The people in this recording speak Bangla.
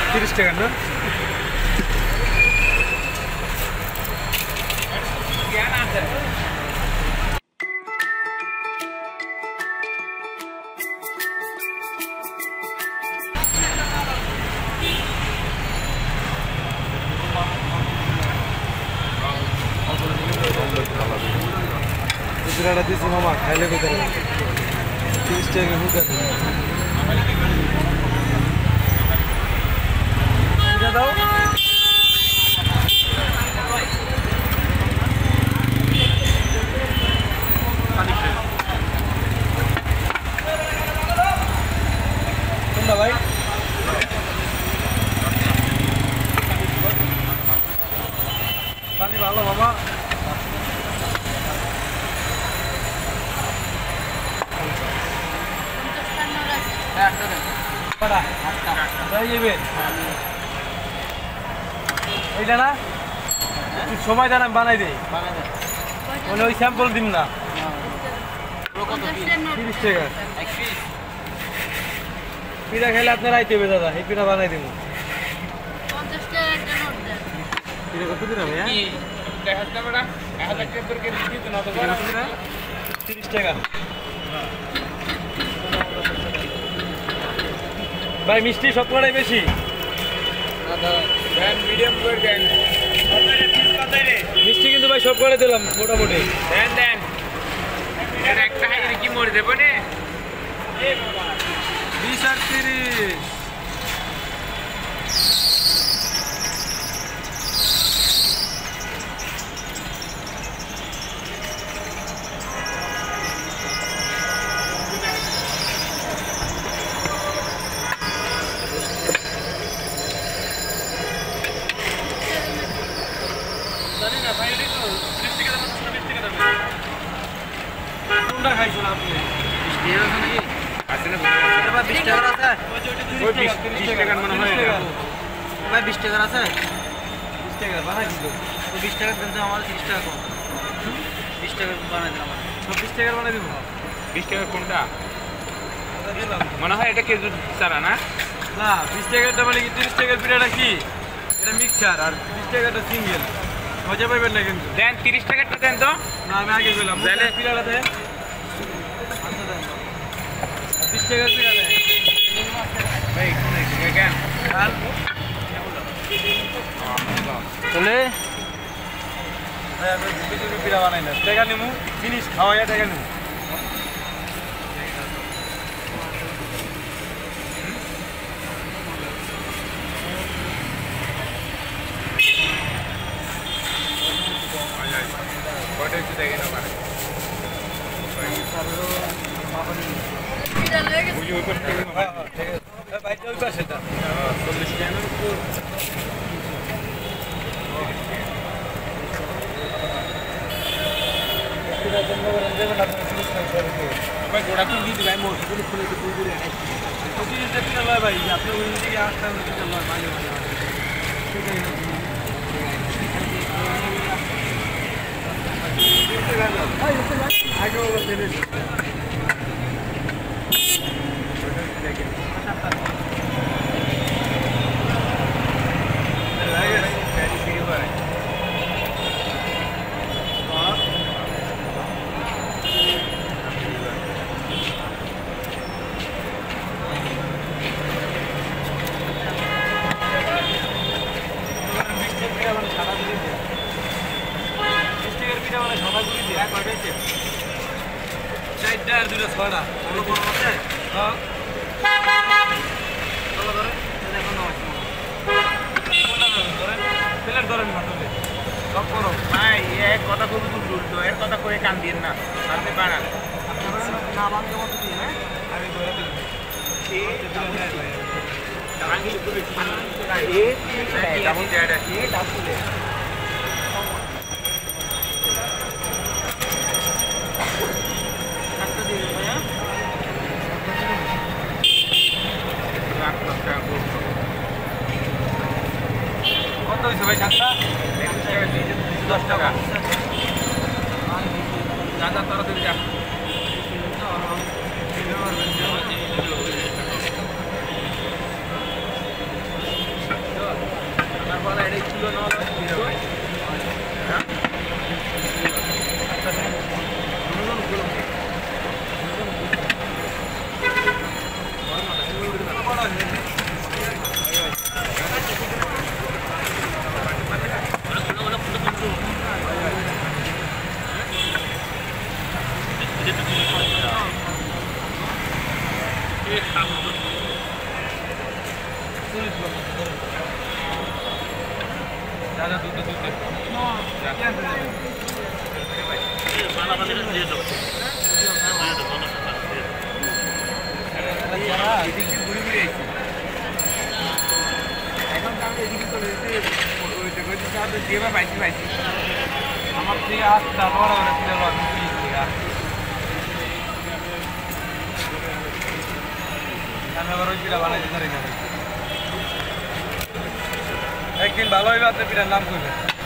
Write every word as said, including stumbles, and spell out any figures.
তিরিশ টাকা না গুজরাটা দিয়েছি মামা খাইলে কোথায় তিরিশ টাকা হুকার দাও কোনটা ভাই পানি ভালো মামা ওইটা না সময় দেন আমি বানাই দিই মানে ওই স্যাম্পল দিন না তিরিশ টাকা পিঠা খাইলে আপনার আইতে হবে দাদা এই পিঠা বানাই দিব পিঠা কত দিন হবে তিরিশ টাকা ভাই মিষ্টি সব কটাই বেশি মিষ্টি কিন্তু ভাই সব করে দিলাম মোটামুটি দেন দেন একটা হাইরে কি মরে দেবো নে বিশ আর তিরিশ কোনটা খাইছেন আপনি বিশ টাকার আছে বিশ টাকার মনে হয় ভাই বিশ টাকার আছে বিশ টাকার বানাই দিল তো বিশ টাকার দেন তো আমার তিরিশ টাকা কম বিশ টাকার বানাই দিলাম সব বিশ টাকার বানাই দিব বিশ টাকার কোনটা মনে হয় এটা কেজি চারা না না বিশ টাকারটা মানে কি তিরিশ টাকার পিঠাটা কি এটা মিক্সার আর বিশ টাকাটা সিঙ্গেল মজা পাইবেন না কিন্তু দেন তিরিশ টাকারটা দেন তো না আমি আগে বললাম তাহলে পিঠাটা দেন বিশ টাকার পিঠা দেন ভাই কেন তাহলে আমি পিঠা বানাই না টাকা নেবো জিনিস খাওয়াইয়া টাকা নেবো চল্লিশ টাকা গোড়া তো দিয়ে ভাই মোটরগুলো খুলে ভাই আপনার ওই দিকে আসতে মাঝে মাঝে চারটা আর দুটো ছয়টা প্লেট ধরেন না সব করো ভাই এক কথা খুব উল্টো এর কথা কয়ে কান দিন না আপনি বানান না বাংলা মতো দিয়ে হ্যাঁ আমি ধরে দিলাম কত হয়েছে ভাই সাতটা দশ টাকা দাদা তোরা তুমি যা দাদা দুধ দুধ আমার থেকে আসতে বড় বড় ছিল আমি আবার ওই পিঠা বানাইতে পারি না একদিন ভালো হইবে আপনি পিঠার নাম করবেন